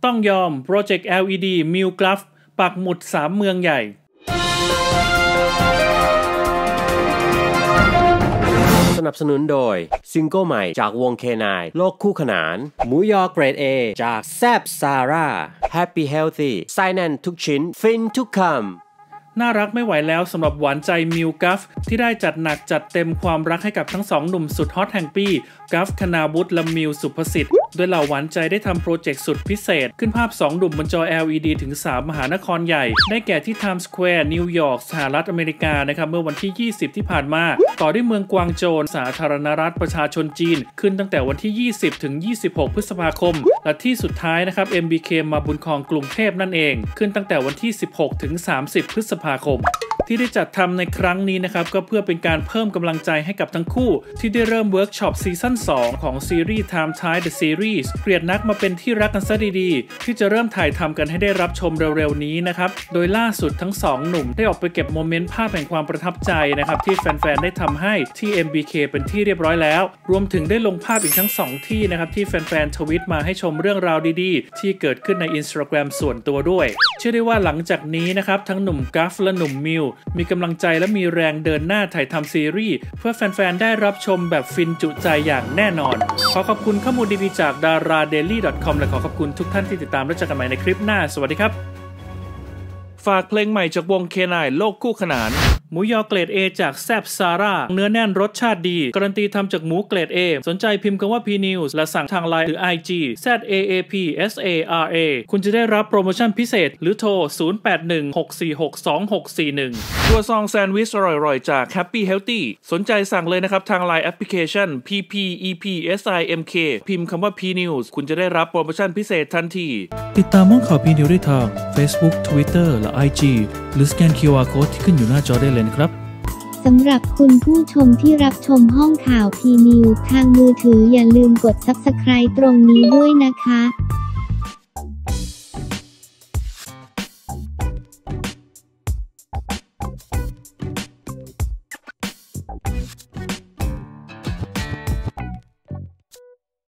ต้องยอมโปรเจกต์ LED Mill Gulf ปักหมุด3เมืองใหญ่สนับสนุนโดยซิงเกิลใหม่จากวง K9 โลกคู่ขนานหมูยอเกรด A จากแซบซาร่า Happy Healthy ไส้แน่นทุกชิ้นฟินทุกคำน่ารักไม่ไหวแล้วสำหรับหวานใจมิลกัฟที่ได้จัดหนักจัดเต็มความรักให้กับทั้งสองหนุ่มสุดฮอตแห่งปีกัฟคณาวุฒิและมิลสุภสิทธิ์โดยเหล่าหวานใจได้ทำโปรเจกต์สุดพิเศษขึ้นภาพ2หนุ่มบนจอ LED ถึง3มหานครใหญ่ได้แก่ที่ Times Square นิวยอร์กสหรัฐอเมริกานะครับเมื่อวันที่20ที่ผ่านมาต่อด้วยเมืองกวางโจวสาธารณรัฐประชาชนจีนขึ้นตั้งแต่วันที่20ถึง26พฤษภาคมและที่สุดท้ายนะครับ MBK มาบุญครองกรุงเทพนั่นเองขึ้นตั้งแต่วันที่16ถึง30พฤษภาคมที่ได้จัดทำในครั้งนี้นะครับก็เพื่อเป็นการเพิ่มกำลังใจให้กับทั้งคู่ที่ได้เริ่มเวิร์กช็อปซีซั่น2ของซีรีส์ Time Time The Series เปลี่ยนนักมาเป็นที่รักกันซะดีๆที่จะเริ่มถ่ายทำกันให้ได้รับชมเร็วๆนี้นะครับโดยล่าสุดทั้ง2หนุ่มได้ออกไปเก็บโมเมนต์ภาพแห่งความประทับใจนะครับที่แฟนๆได้ทำให้ที่ MBK เป็นที่เรียบร้อยแล้วรวมถึงได้ลงภาพอีกทั้ง2ที่นะครับที่แฟนๆทวิตมาให้ชมเรื่องราวดีๆที่เกิดขึ้นใน Instagram ส่วนตัวด้วยเชื่อได้ว่าหลังจากนี้นะครับทั้งหนุ่มกัฟและหนุ่มมิลมีกำลังใจและมีแรงเดินหน้าถ่ายทำซีรีส์เพื่อแฟนๆได้รับชมแบบฟินจุใจอย่างแน่นอนขอขอบคุณข้อมูลดีๆจาก daradaily.com และขอขอบคุณทุกท่านที่ติดตามและเจอกันใหม่ในคลิปหน้าสวัสดีครับฝากเพลงใหม่จากวง K9 โลกคู่ขนานหมูยอเกรด A จากแซบซาร่าเนื้อแน่นรสชาติดีการันตีทำจากหมูเกรด A สนใจพิมพ์คำว่า PNews และสั่งทาง LINE หรือ IG ZAAPSARA คุณจะได้รับโปรโมชั่นพิเศษหรือโทร 0816462641 ตัวซองแซนด์วิชอร่อยๆจาก Happy Healthy สนใจสั่งเลยนะครับทาง LINE Application PPEPSIMK พิมพ์คำว่า PNews คุณจะได้รับโปรโมชั่นพิเศษทันทีติดตามห้องข่าว PNews ได้ทาง Facebook Twitter และ IG หรือสแกน QR Code ที่ขึ้นอยู่หน้าจอได้เลยนะครับสำหรับคุณผู้ชมที่รับชมห้องข่าว PNews ทางมือถืออย่าลืมกด Subscribe ตรงนี้ด้วยนะคะ